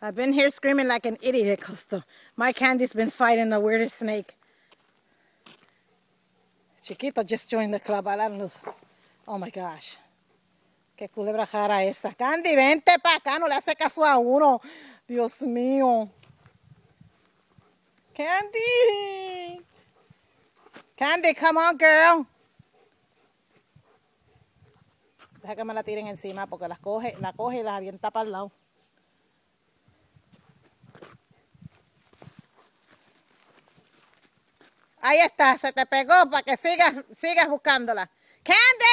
I've been here screaming like an idiot because my Candy's been fighting the weirdest snake. Chiquito just joined the club. Oh my gosh. Qué culebra jara esa. Candy, vente para acá. No le hace caso a uno. Dios mío. Candy. Candy, come on, girl. Deja que me la tiren encima porque la coge y la avienta para el lado. Ahí está, se te pegó para que sigas buscándola. Candy!